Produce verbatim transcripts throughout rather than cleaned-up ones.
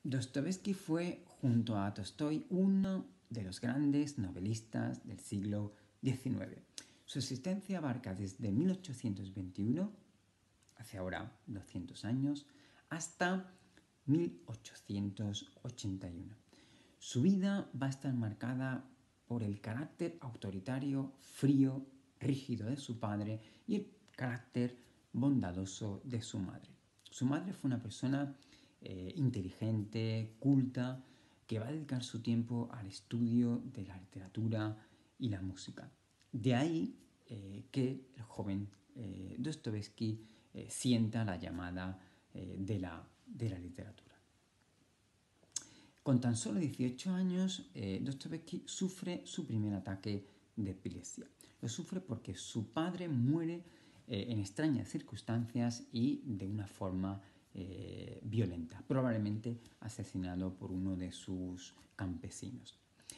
Dostoyevsky fue, junto a Tolstói, uno de los grandes novelistas del siglo diecinueve. Su existencia abarca desde mil ochocientos veintiuno, hace ahora doscientos años, hasta mil ochocientos ochenta y uno. Su vida va a estar marcada por el carácter autoritario, frío, rígido de su padre y el carácter bondadoso de su madre. Su madre fue una persona eh, inteligente, culta, que va a dedicar su tiempo al estudio de la literatura y la música. De ahí eh, que el joven eh, Dostoyevsky eh, sienta la llamada eh, de, la, de la literatura. Con tan solo dieciocho años, eh, Dostoyevsky sufre su primer ataque de epilepsia. Lo sufre porque su padre muere eh, en extrañas circunstancias y de una forma eh, violenta, probablemente asesinado por uno de sus campesinos.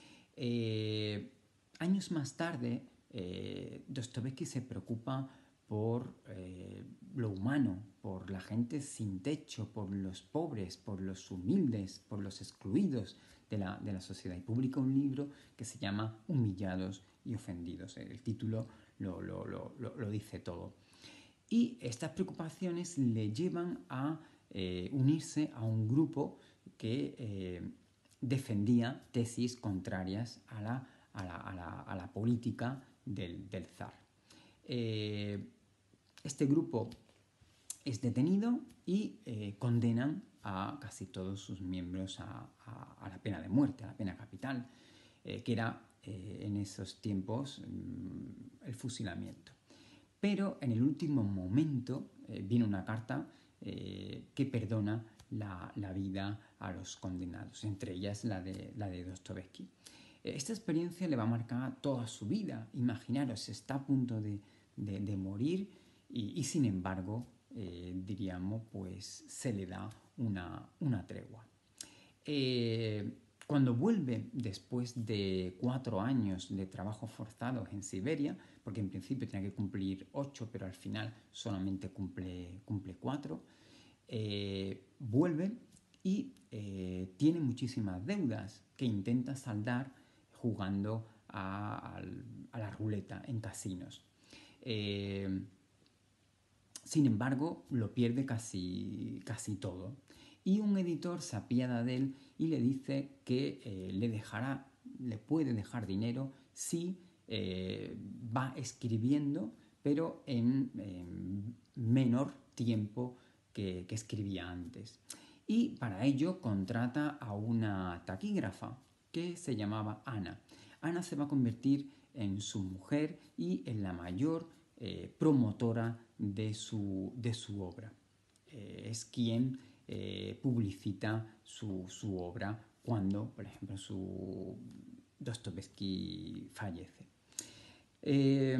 Eh, años más tarde, eh, Dostoyevsky se preocupa por eh, lo humano, por la gente sin techo, por los pobres, por los humildes, por los excluidos de la, de la sociedad. Y publica un libro que se llama Humillados y Ofendidos. El título lo, lo, lo, lo dice todo. Y estas preocupaciones le llevan a eh, unirse a un grupo que eh, defendía tesis contrarias a la, a la, a la, a la política del, del zar. Eh, este grupo es detenido y eh, condenan a casi todos sus miembros a, a, a la pena de muerte, a la pena capital, eh, que era eh, en esos tiempos mmm, el fusilamiento. Pero en el último momento eh, viene una carta eh, que perdona la, la vida a los condenados, entre ellas la de, la de Dostoyevsky. Esta experiencia le va a marcar toda su vida. Imaginaros, está a punto de, de, de morir y, y sin embargo, eh, diríamos, pues se le da una, una tregua. Eh, cuando vuelve después de cuatro años de trabajo forzado en Siberia, porque en principio tenía que cumplir ocho, pero al final solamente cumple, cumple cuatro, eh, vuelve y eh, tiene muchísimas deudas que intenta saldar jugando a, a, a la ruleta en casinos. Eh, sin embargo, lo pierde casi, casi todo. Y un editor se apiada de él y le dice que eh, le dejará, le puede dejar dinero si eh, va escribiendo, pero en, en menor tiempo que, que escribía antes. Y para ello contrata a una taquígrafa que se llamaba Ana. Ana se va a convertir en su mujer y en la mayor eh, promotora de su, de su obra. Eh, es quien eh, publicita su, su obra cuando, por ejemplo, su Dostoyevsky fallece. Eh,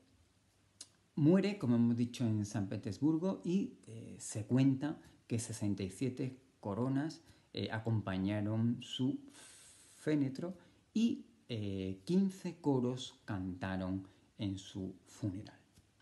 muere, como hemos dicho, en San Petersburgo y eh, se cuenta que sesenta y siete coronas eh, acompañaron su fénetro y eh, quince coros cantaron en su funeral.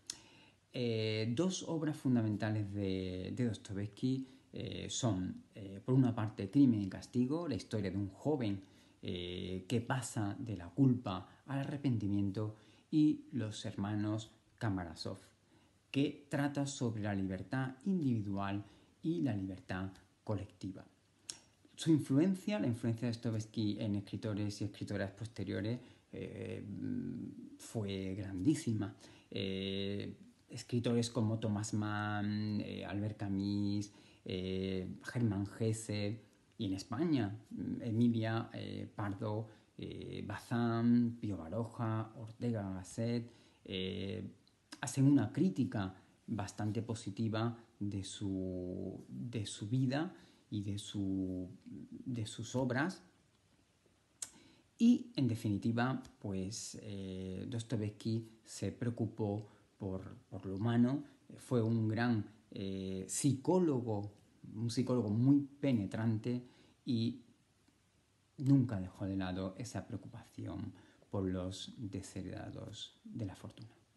Eh, dos obras fundamentales de, de Dostoyevsky eh, son, eh, por una parte, Crimen y Castigo, la historia de un joven eh, que pasa de la culpa al arrepentimiento, y Los hermanos Karamazov, que trata sobre la libertad individual y la libertad colectiva. Su influencia, la influencia de Dostoyevsky en escritores y escritoras posteriores eh, fue grandísima. Eh, escritores como Thomas Mann, eh, Albert Camus, eh, Germán Hesse, y en España, Emilia eh, Pardo eh, Bazán, Pío Baroja, Ortega Gasset, eh, hacen una crítica bastante positiva de su, de su vida y de, su, de sus obras. Y en definitiva, pues eh, Dostoyevsky se preocupó por, por lo humano, fue un gran eh, psicólogo, un psicólogo muy penetrante, y nunca dejó de lado esa preocupación por los desheredados de la fortuna.